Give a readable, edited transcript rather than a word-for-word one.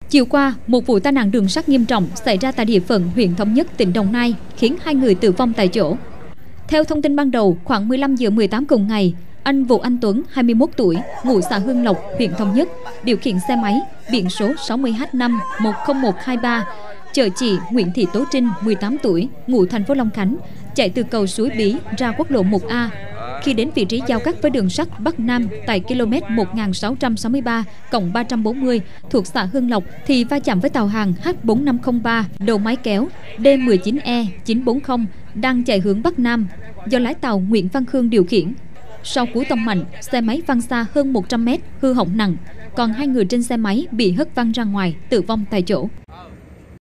Chiều qua, một vụ tai nạn đường sắt nghiêm trọng xảy ra tại địa phận huyện Thống Nhất, tỉnh Đồng Nai, khiến 2 người tử vong tại chỗ. Theo thông tin ban đầu, khoảng 15 giờ 18 cùng ngày, anh Vũ Anh Tuấn, 21 tuổi, ngụ xã Hương Lộc, huyện Thống Nhất, điều khiển xe máy biển số 60H5-10123, chở chị Nguyễn Thị Tố Trinh, 18 tuổi, ngụ thành phố Long Khánh, chạy từ cầu Suối Bí ra quốc lộ 1A. Khi đến vị trí giao cắt với đường sắt Bắc Nam tại km 1663+340 thuộc xã Hương Lộc thì va chạm với tàu hàng H4503 đầu máy kéo D19E940 đang chạy hướng Bắc Nam do lái tàu Nguyễn Văn Khương điều khiển. Sau cú tông mạnh, xe máy văng xa hơn 100 mét, hư hỏng nặng, còn 2 người trên xe máy bị hất văng ra ngoài, tử vong tại chỗ.